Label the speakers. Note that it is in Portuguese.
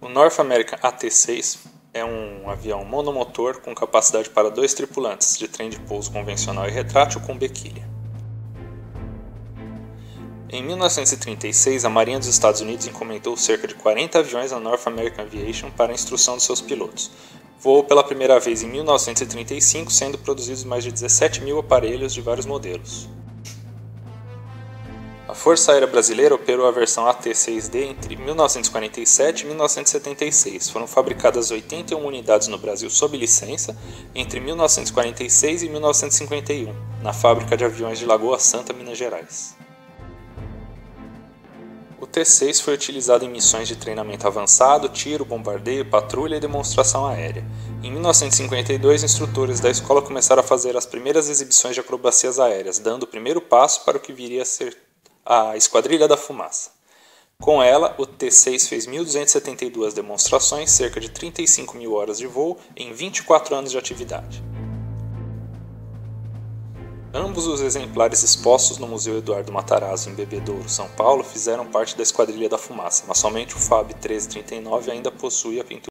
Speaker 1: O North American AT-6 é um avião monomotor com capacidade para 2 tripulantes, de trem de pouso convencional e retrátil com bequilha. Em 1936, a Marinha dos Estados Unidos encomendou cerca de 40 aviões à North American Aviation para a instrução de seus pilotos. Voou pela primeira vez em 1935, sendo produzidos mais de 17 mil aparelhos de vários modelos. A Força Aérea Brasileira operou a versão AT-6D entre 1947 e 1976. Foram fabricadas 81 unidades no Brasil sob licença entre 1946 e 1951, na fábrica de aviões de Lagoa Santa, Minas Gerais. O T-6 foi utilizado em missões de treinamento avançado, tiro, bombardeio, patrulha e demonstração aérea. Em 1952, instrutores da escola começaram a fazer as primeiras exibições de acrobacias aéreas, dando o primeiro passo para o que viria a ser a Esquadrilha da Fumaça. Com ela, o T-6 fez 1.272 demonstrações, cerca de 35 mil horas de voo, em 24 anos de atividade. Ambos os exemplares expostos no Museu Eduardo Matarazzo, em Bebedouro, São Paulo, fizeram parte da Esquadrilha da Fumaça, mas somente o FAB 1339 ainda possui a pintura